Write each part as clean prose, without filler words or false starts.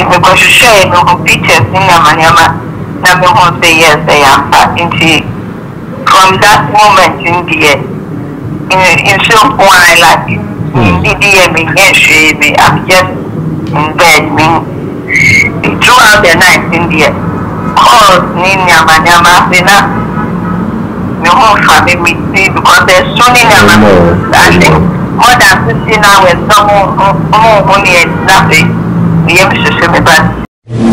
because you share no pictures in Yamanyama. Now me who say yes, I am. From that moment in the in so why like in the me yes, me I'm just in bed me throughout the night in the calls in Yamanyama. Me who family me because there's so many I think more than 15 hours. Some money is nothing. We have to show me back.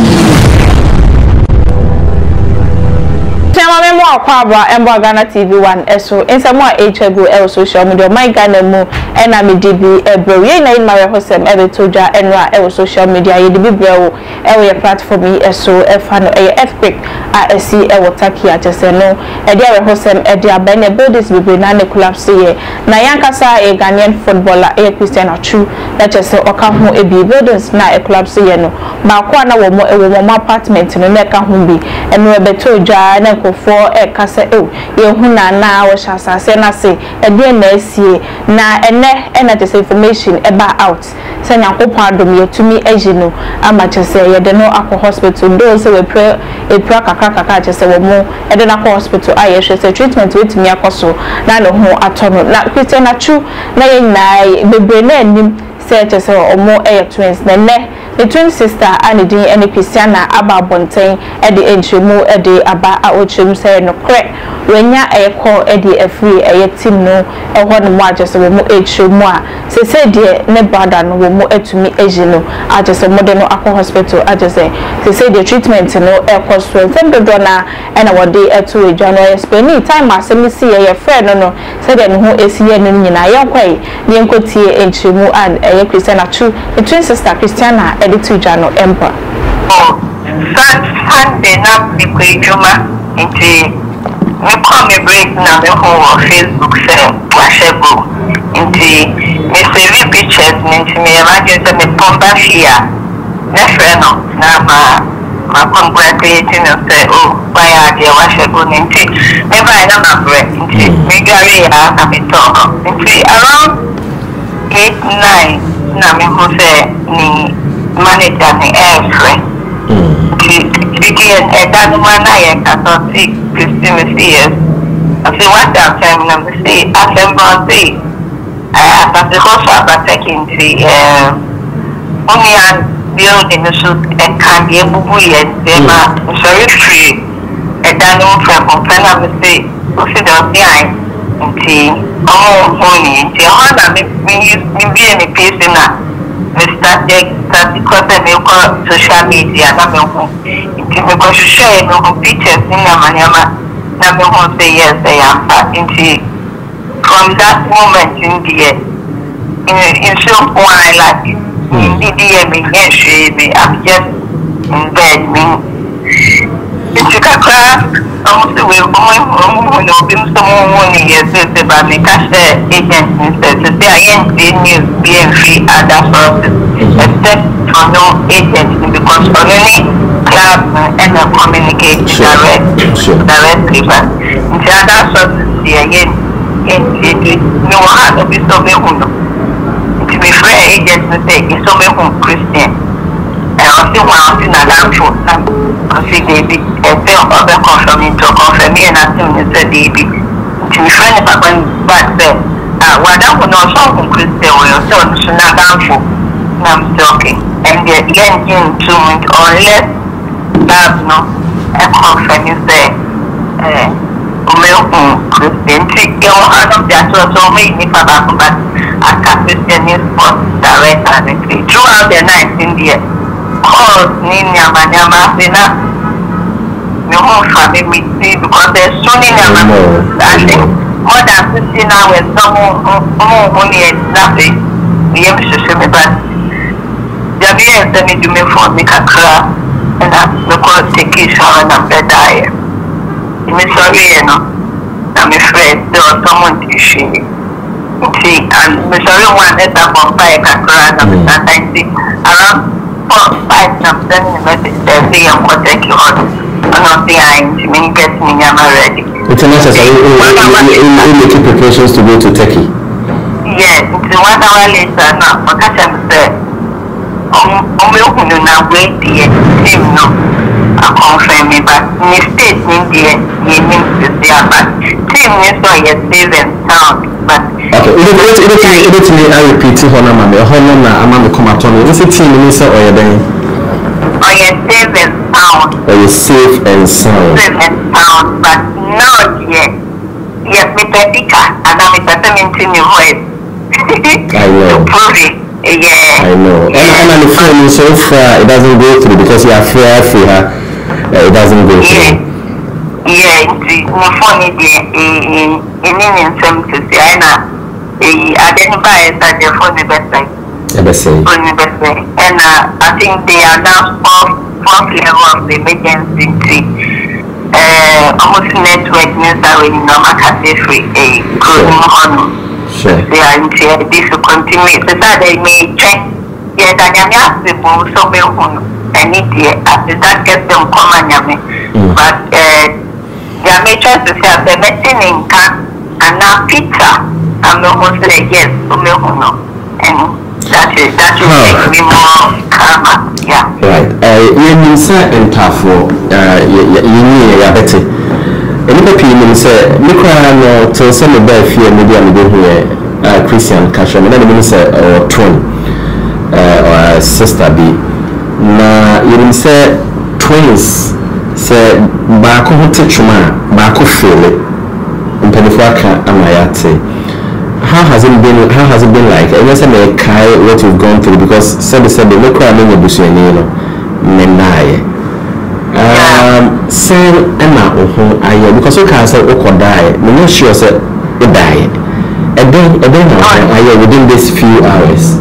Memo Aquabra and Ghana TV1 SO in some more HGO social media. My Ghana mo and I'm a DB a brilliant in my hosem ever toja and social media. You be bro a platform SO fan a earthquake. I see a wataki at a seno a dear hosem a dear bene buildings will be nane collapse here. Nayankasa a Ghanaian footballer a Christian or true that just so okamu a be buildings na a collapse here no. Makwana womo a woman apartment no neka humbi and we betoja and for a casa you na was asana say a DNS na and this information about out send a pardon to me ejino amateur say you don't know hospital those who pray a prakaka just say more and then hospital I say treatment with me akoso na no ho atono na Christian achu na be brain say just or more air twins na the twin sister and the any Christiana aba bonten e de enchemu e de aba a ochemu say no kre wenya e call e de free e team no e ho no mo agese wo mo enchemu a say de ne brother no wo mo etumi ejino agese mo de no akọ hospital agese say the treatment no e cost so dem do na e na wo de eto eja no spend time asem see e friend no say de no esi ye no nyina ye kwai ne enkotie enchemu and e Christiana true the twin sister Christiana to Jano Emperor. Oh, Sunday not the Juma into me call me break now the whole Facebook say washable into me say pictures into me imagine me pomba here. Next no na my congratulating and say oh why are they washable into never I know my break into me gary a bit talk into around 8-9 na me who say ni manager ni friend. Again, that woman I can't see Christmas years. I say what that time I say assembly. I have the whole shop taking the only building the shoot and can't be able to yet. They are sorry free. And that no from I say what's it up behind and money. The one me be any place in that. We started social media. Because you share no pictures in Yamanyama. Now me who say yes, I am. From that moment in the in so why like in the me yes, me I'm just in bed me. It's a crack. I'm still going to be someone years about me cash agent instead to say I ain't news being free at that sources except for no agent because only club and communicate directly but in the other sources again no one to be so many to be free agent to say it's so many Christian. I still want to know that I see David and tell other confirming to confirm me and I think it's a David. To be friendly, but when back then, what I would not solve Christian or yourself, so not down for. Now I'm still okay. And the end in 2 months or less, that's no, a confirm is there. Christian, take your hand of that, so made me for that, but I can't Christian news for direct and throughout the night in the calls Ninya Manyama Sina no family because there's so many I think more than 15 hours some more money is nothing we have to show me but the BS that me do me for me kakra and that's because take it shower and I'm better I'm sorry you know I'm afraid there was someone to see and I'm sorry one is a bonfire kakra and I'm see around 4-5 times sending a message there saying I'm going to take you on behind to me get me ready. It's necessary you making preparations to go to Turkey? Yes, it's 1 hour later now. I catch him say na wait the team no I confirm me, but mistake in the means to say but team is so yes safe and sound. But okay, it me I repeat it on my home na am come at on. Is it team is or you then? Oh yes, safe and sound. Oh yes, safe and sound. Safe and sound, but now yes, me teacher and I'm implementing your voice. I know. To prove it. Yeah. I know. And on the phone so far it doesn't go through because you are free it doesn't go through. Yeah, my phone is in some to say I identify as the phone the best side. And I think they are now fourth level of the emergency. Almost network news are in normal category closing Sure. They are in this will continue. So that they may check. Yes, I am asking for some I need after that get them come and but they are making to say the medicine in can and now pizza. I'm almost like yes, and that will make me more calmer. Yeah. Right. You mean sir and tough you need a better. Any people say, look around to some of the fear media here, Christian Casher, and then the say or twin or sister be. Now, you say twins say, Baku Tichuma, Baku feel it, and Penifaka Amayate. How has it been like? I guess I may kai what you've gone through because said look around in the bush and Menai. Say Emma I because you can't say Oko die. I'm not sure say it die. And then I within these few hours.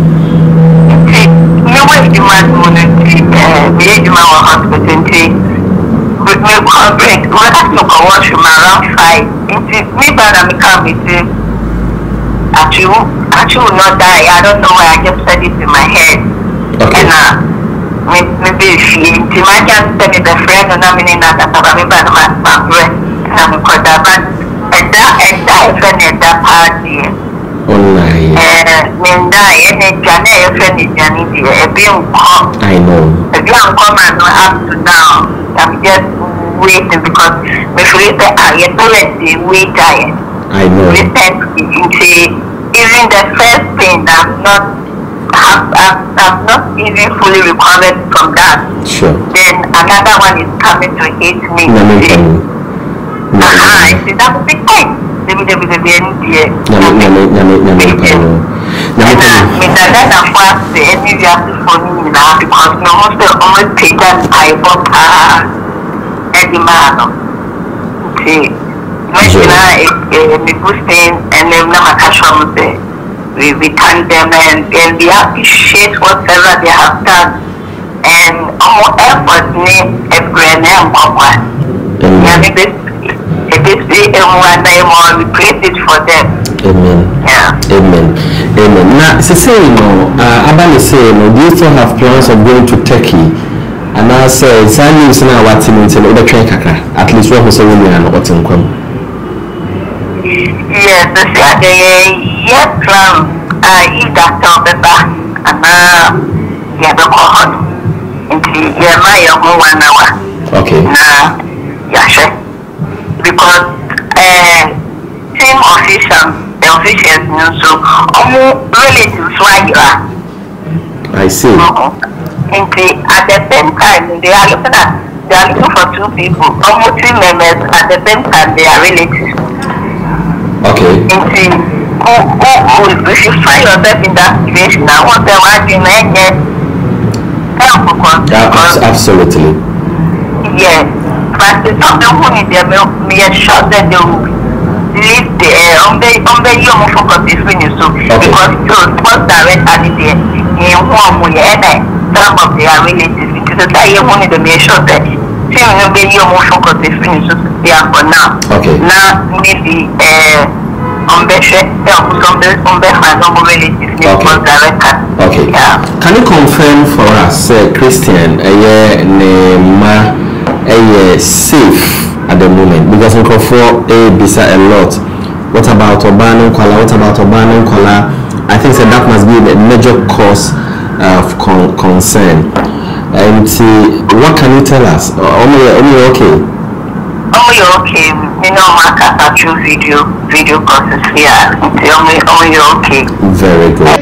No way you might want to hospital with me corporate. What I took a watch from around 5. It's me but I'm coming to actually will not die. I don't know why I just said it in my head. Okay. And maybe if you imagine telling the friend and I'm in that about me by my friend and I'm called that but and that friend at that party Online. And any Janet friend is Janet being come. I know. If you are coming up to now, I'm just waiting because my friend I get the way diet. I know. Even the first thing I'm not even fully recovered from that. Sure. Then another one is coming to hit me. See that would be fine. Because no most of almost take that I bought Eddie Mano. See, and then we thank them and we appreciate whatever they have done and our effort name a grand name we praise it for them. Amen. Yeah. Amen. Now, say Abani say, do you still have plans of going to Turkey? And I say, Sani is now what's in the train at least one was a woman and what's in come. Yes, the yes plan if that talk back and yeah the cohort into my 1 hour. Okay. Yeah, sure. Because team officials so relatives why you are. I see. At the same time they are looking for 2 people, almost 3 members at the same time they are relatives. Okay. If you find yourself in that situation, I want them watching absolutely. Yes. But the something who need them me assure that they will leave the on the young focus is when you so because it was direct and there in one way and some of their relatives because that you want to make sure that the young focus is when you so there for now. Okay. Now maybe Okay. Yeah. Can you confirm for us, Christian, safe at the moment? Because we can for a lot. What about Obano Kola? I think that must be the major cause of concern. And what can you tell us? Only okay. Oh, you're okay. You know, Mark, I choose video process here. Oh, you're okay. Very good.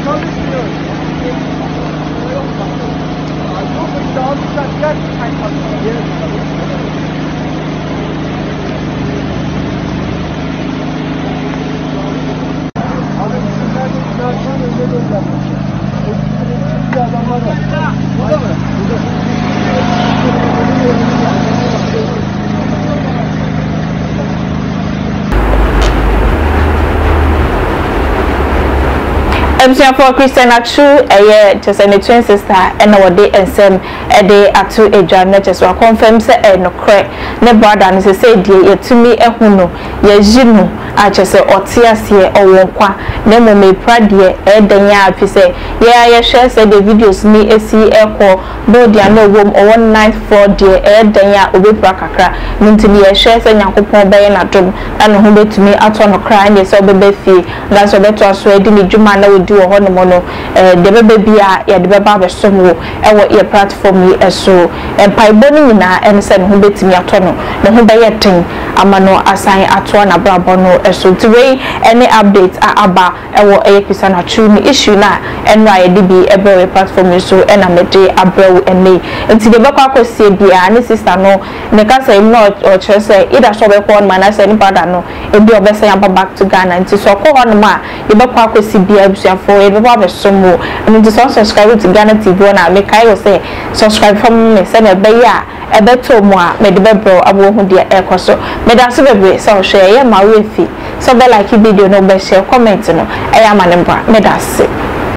For Christian Atsu, just a twin sister, and our day and some a day Atsu Agyapong just one confirms no crack. Ne brother and say, dear, to me a huno, ye jinu, I just say, or tears here or won't Nemo may prad ye, denya, if you say, yeah, share say the videos me a see echo, though there no room or 194 dear, denya, obe prakakra, mean to me a share say, Yankopon bay and atom, and who to me at one crying, yes, or baby fee, that's what better us ready, Jumana would do. Mono the baby ya the baba somo your platform yi so paiboni na en se no betimi atono ne ho bayetin amano asan ato na brabo no so today any update aba Sister Atsu ni issue na enra ye bi every platform so na mede abrew ene nti de bakwa akosie bia ne sister no ne ka say no or chere say ida so be ko man na say ni brother no e bi obese yan back to Ghana nti so ko hono ma e bakwa akosie bia for e be ba so mo and to subscribe to Ghana TV na make I say subscribe from me say na be ya e beto mo a me de be bro abo hu de e koso me da so be so share ya ma we fi so be like video no be share comment no e ya ma ne bra me da se